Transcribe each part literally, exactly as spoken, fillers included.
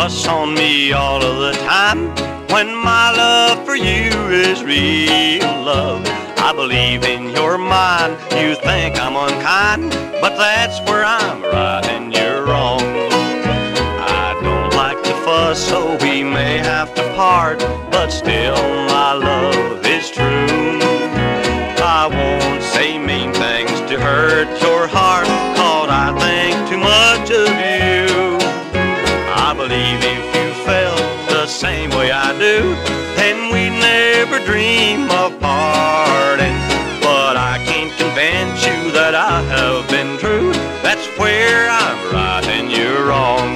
fuss on me all of the time when my love for you is real love. I believe in your mind, you think I'm unkind, but that's where I'm right and you're wrong. I don't like to fuss, so we may have to part, but still my love is true. I won't say mean things to hurt your heart, 'cause I think too much of you. I believe if you felt the same way I do, then we'd never dream of parting. But I can't convince you that I have been true. That's where I'm right and you're wrong.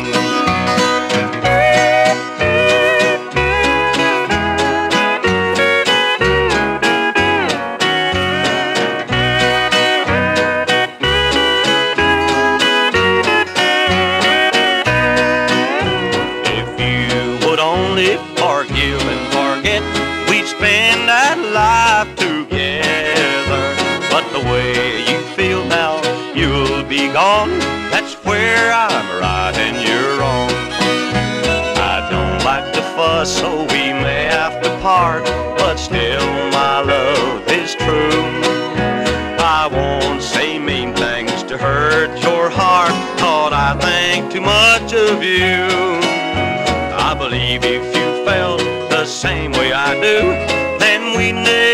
Forgive and forget, we'd spend that life together. But the way you feel now, you'll be gone. That's where I'm right and you're wrong. I don't like to fuss, so we may have to part, but still my love is true. I won't say mean things to hurt your heart, 'cause I think too much of you. I believe if you felt the same way I do, then we never